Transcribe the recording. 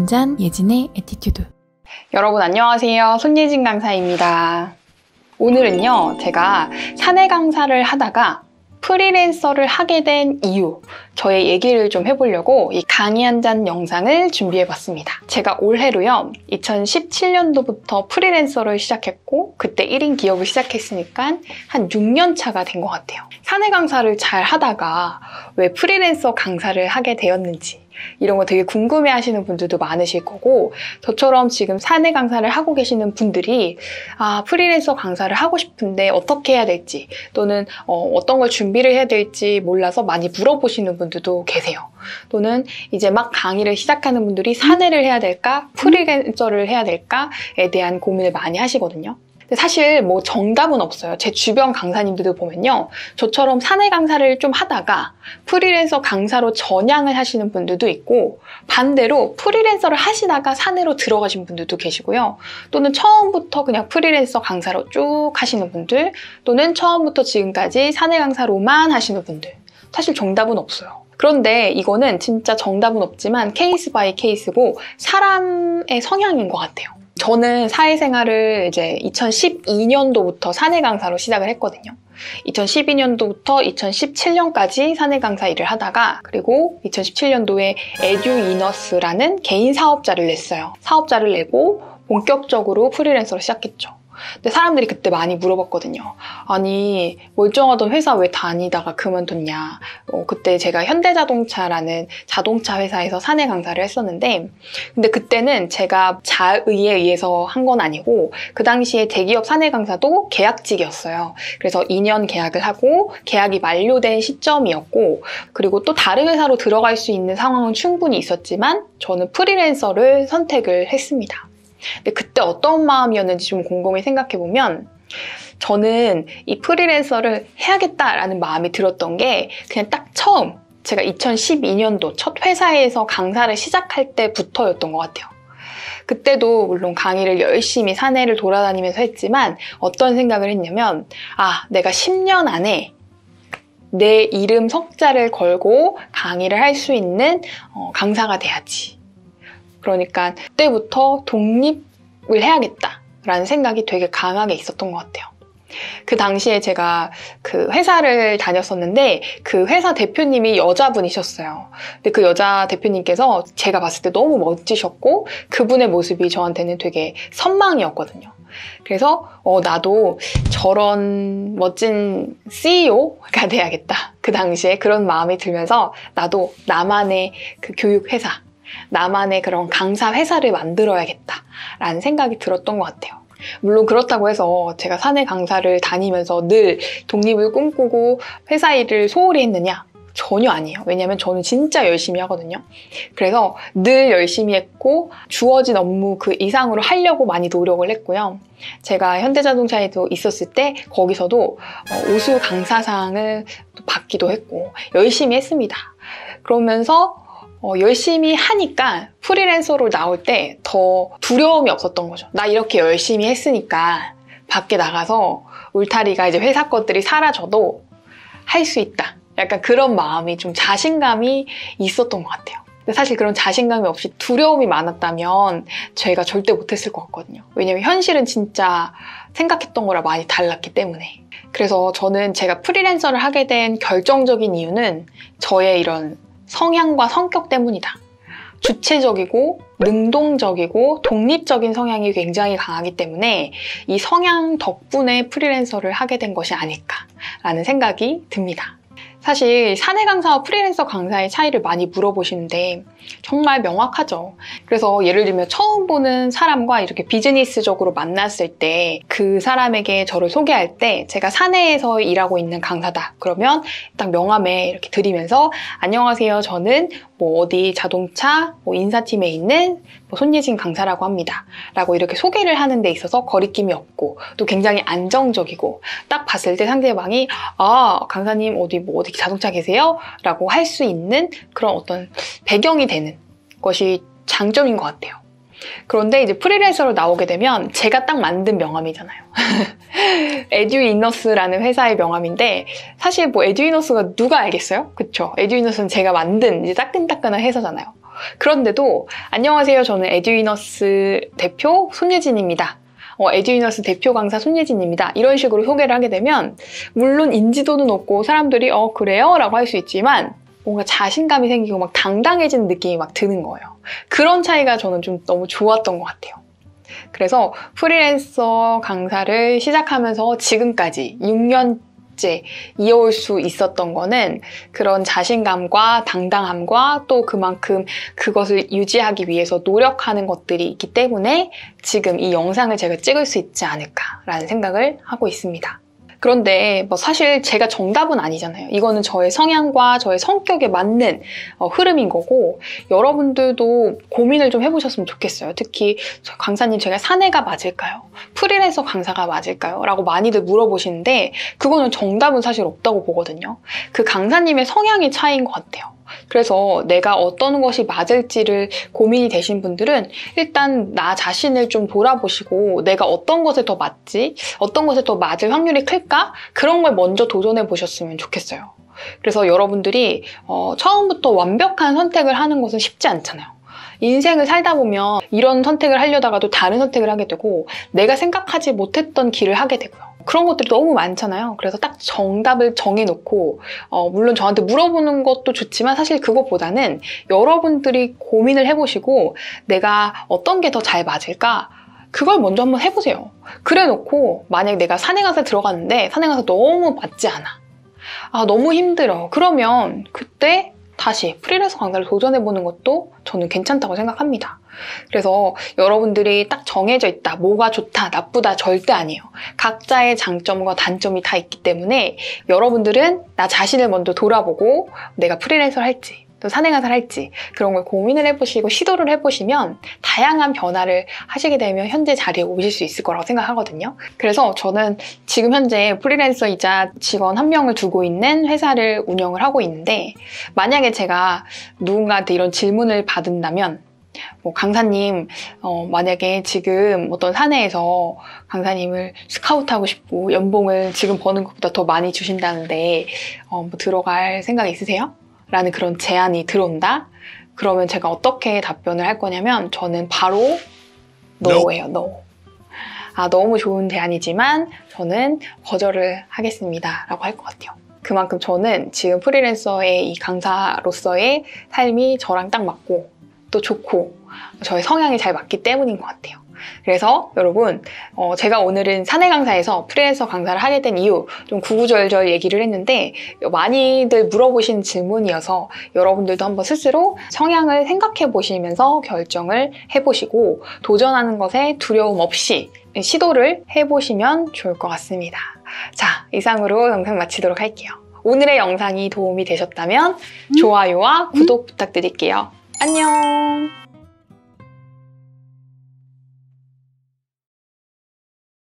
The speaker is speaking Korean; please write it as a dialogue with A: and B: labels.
A: 한잔 예진의 애티튜드.
B: 여러분 안녕하세요. 손예진 강사입니다. 오늘은요, 제가 사내 강사를 하다가 프리랜서를 하게 된 이유, 저의 얘기를 좀 해보려고 이 강의 한 잔 영상을 준비해봤습니다. 제가 올해로요, 2017년도부터 프리랜서를 시작했고 그때 1인 기업을 시작했으니까 한 6년 차가 된 것 같아요. 사내 강사를 잘 하다가 왜 프리랜서 강사를 하게 되었는지 이런 거 되게 궁금해 하시는 분들도 많으실 거고, 저처럼 지금 사내 강사를 하고 계시는 분들이 프리랜서 강사를 하고 싶은데 어떻게 해야 될지, 또는 어떤 걸 준비를 해야 될지 몰라서 많이 물어보시는 분들도 계세요. 또는 이제 막 강의를 시작하는 분들이 사내를 해야 될까, 프리랜서를 해야 될까에 대한 고민을 많이 하시거든요. 근데 사실 뭐 정답은 없어요. 제 주변 강사님들도 보면요, 저처럼 사내 강사를 좀 하다가 프리랜서 강사로 전향을 하시는 분들도 있고, 반대로 프리랜서를 하시다가 사내로 들어가신 분들도 계시고요. 또는 처음부터 그냥 프리랜서 강사로 쭉 하시는 분들, 또는 처음부터 지금까지 사내 강사로만 하시는 분들. 사실 정답은 없어요. 그런데 이거는 진짜 정답은 없지만 케이스 바이 케이스고 사람의 성향인 것 같아요. 저는 사회생활을 이제 2012년도부터 사내 강사로 시작을 했거든요. 2012년도부터 2017년까지 사내 강사 일을 하다가, 그리고 2017년도에 에듀이너스라는 개인 사업자를 냈어요. 사업자를 내고 본격적으로 프리랜서로 시작했죠. 근데 사람들이 그때 많이 물어봤거든요. 아니, 멀쩡하던 회사 왜 다니다가 그만뒀냐. 그때 제가 현대자동차라는 자동차 회사에서 사내 강사를 했었는데, 근데 그때는 제가 자의에 의해서 한 건 아니고, 그 당시에 대기업 사내 강사도 계약직이었어요. 그래서 2년 계약을 하고 계약이 만료된 시점이었고, 그리고 또 다른 회사로 들어갈 수 있는 상황은 충분히 있었지만 저는 프리랜서를 선택을 했습니다. 근데 그때 어떤 마음이었는지 좀 곰곰이 생각해보면, 저는 이 프리랜서를 해야겠다라는 마음이 들었던 게 그냥 딱 처음, 제가 2012년도 첫 회사에서 강사를 시작할 때부터였던 것 같아요. 그때도 물론 강의를 열심히 사내를 돌아다니면서 했지만 어떤 생각을 했냐면, 내가 10년 안에 내 이름 석자를 걸고 강의를 할 수 있는 강사가 돼야지. 그러니까 그때부터 독립을 해야겠다라는 생각이 되게 강하게 있었던 것 같아요. 그 당시에 제가 그 회사를 다녔었는데 그 회사 대표님이 여자분이셨어요. 근데 그 여자 대표님께서 제가 봤을 때 너무 멋지셨고 그분의 모습이 저한테는 되게 선망이었거든요. 그래서 나도 저런 멋진 CEO가 돼야겠다. 그 당시에 그런 마음이 들면서 나도 나만의 그 교육회사, 나만의 그런 강사 회사를 만들어야겠다라는 생각이 들었던 것 같아요. 물론 그렇다고 해서 제가 사내 강사를 다니면서 늘 독립을 꿈꾸고 회사 일을 소홀히 했느냐? 전혀 아니에요. 왜냐하면 저는 진짜 열심히 하거든요. 그래서 늘 열심히 했고 주어진 업무 그 이상으로 하려고 많이 노력을 했고요. 제가 현대자동차에도 있었을 때 거기서도 우수 강사상을 받기도 했고 열심히 했습니다. 그러면서 열심히 하니까 프리랜서로 나올 때 더 두려움이 없었던 거죠. 나 이렇게 열심히 했으니까 밖에 나가서 울타리가 이제 회사 것들이 사라져도 할 수 있다. 약간 그런 마음이, 좀 자신감이 있었던 것 같아요. 근데 사실 그런 자신감이 없이 두려움이 많았다면 제가 절대 못했을 것 같거든요. 왜냐면 현실은 진짜 생각했던 거랑 많이 달랐기 때문에. 그래서 저는 제가 프리랜서를 하게 된 결정적인 이유는 저의 이런 성향과 성격 때문이다. 주체적이고 능동적이고 독립적인 성향이 굉장히 강하기 때문에 이 성향 덕분에 프리랜서를 하게 된 것이 아닐까라는 생각이 듭니다. 사실 사내 강사와 프리랜서 강사의 차이를 많이 물어보시는데 정말 명확하죠. 그래서 예를 들면 처음 보는 사람과 이렇게 비즈니스적으로 만났을 때 그 사람에게 저를 소개할 때 제가 사내에서 일하고 있는 강사다. 그러면 딱 명함에 이렇게 드리면서 안녕하세요. 저는 뭐 어디 자동차 인사팀에 있는 손예진 강사라고 합니다. 라고 이렇게 소개를 하는 데 있어서 거리낌이 없고 또 굉장히 안정적이고 딱 봤을 때 상대방이 강사님 어디 자동차 계세요? 라고 할 수 있는 그런 어떤 배경이 되는 것이 장점인 것 같아요. 그런데 이제 프리랜서로 나오게 되면 제가 딱 만든 명함이잖아요. 에듀이너스라는 회사의 명함인데 사실 에듀이너스가 누가 알겠어요? 그쵸? 에듀이너스는 제가 만든 이제 따끈따끈한 회사잖아요. 그런데도 안녕하세요. 저는 에듀위너스 대표 손예진입니다. 에듀위너스 대표 강사 손예진입니다. 이런 식으로 소개를 하게 되면 물론 인지도는 높고 사람들이 그래요? 라고 할 수 있지만 뭔가 자신감이 생기고 막 당당해지는 느낌이 막 드는 거예요. 그런 차이가 저는 좀 너무 좋았던 것 같아요. 그래서 프리랜서 강사를 시작하면서 지금까지 6년째 이어올 수 있었던 거는 그런 자신감과 당당함과 또 그만큼 그것을 유지하기 위해서 노력하는 것들이 있기 때문에 지금 이 영상을 제가 찍을 수 있지 않을까라는 생각을 하고 있습니다. 그런데 사실 제가 정답은 아니잖아요. 이거는 저의 성향과 저의 성격에 맞는 흐름인 거고 여러분들도 고민을 좀 해보셨으면 좋겠어요. 특히 강사님 제가 사내가 맞을까요? 프리랜서 강사가 맞을까요? 라고 많이들 물어보시는데 그거는 정답은 사실 없다고 보거든요. 그 강사님의 성향의 차이인 것 같아요. 그래서 내가 어떤 것이 맞을지를 고민이 되신 분들은 일단 나 자신을 좀 돌아보시고 내가 어떤 것에 더 맞지? 어떤 것에 더 맞을 확률이 클까? 그런 걸 먼저 도전해 보셨으면 좋겠어요. 그래서 여러분들이 처음부터 완벽한 선택을 하는 것은 쉽지 않잖아요. 인생을 살다 보면 이런 선택을 하려다가도 다른 선택을 하게 되고 내가 생각하지 못했던 길을 하게 되고요. 그런 것들이 너무 많잖아요. 그래서 딱 정답을 정해놓고 물론 저한테 물어보는 것도 좋지만 사실 그것보다는 여러분들이 고민을 해보시고 내가 어떤 게 더 잘 맞을까? 그걸 먼저 한번 해보세요. 그래놓고 만약에 내가 산행강사 들어갔는데 산행강사 너무 맞지 않아. 너무 힘들어. 그러면 그때 다시 프리랜서 강사를 도전해보는 것도 저는 괜찮다고 생각합니다. 그래서 여러분들이 딱 정해져 있다. 뭐가 좋다, 나쁘다 절대 아니에요. 각자의 장점과 단점이 다 있기 때문에 여러분들은 나 자신을 먼저 돌아보고 내가 프리랜서를 할지 또 산행강사를 할지 그런 걸 고민을 해보시고 시도를 해보시면 다양한 변화를 하시게 되면 현재 자리에 오실 수 있을 거라고 생각하거든요. 그래서 저는 지금 현재 프리랜서이자 직원 1명을 두고 있는 회사를 운영을 하고 있는데 만약에 제가 누군가한테 이런 질문을 받는다면 강사님, 만약에 지금 어떤 사내에서 강사님을 스카우트하고 싶고 연봉을 지금 버는 것보다 더 많이 주신다는데 들어갈 생각 있으세요? 라는 그런 제안이 들어온다? 그러면 제가 어떻게 답변을 할 거냐면 저는 바로 NO예요, NO. 너무 좋은 제안이지만 저는 거절을 하겠습니다. 라고 할 것 같아요. 그만큼 저는 지금 프리랜서의 이 강사로서의 삶이 저랑 딱 맞고 또 좋고 저의 성향이 잘 맞기 때문인 것 같아요. 그래서 여러분 제가 오늘은 사내 강사에서 프리랜서 강사를 하게 된 이유 좀 구구절절 얘기를 했는데 많이들 물어보신 질문이어서 여러분들도 한번 스스로 성향을 생각해 보시면서 결정을 해보시고 도전하는 것에 두려움 없이 시도를 해보시면 좋을 것 같습니다. 자, 이상으로 영상 마치도록 할게요. 오늘의 영상이 도움이 되셨다면 좋아요와 구독 부탁드릴게요. 안녕!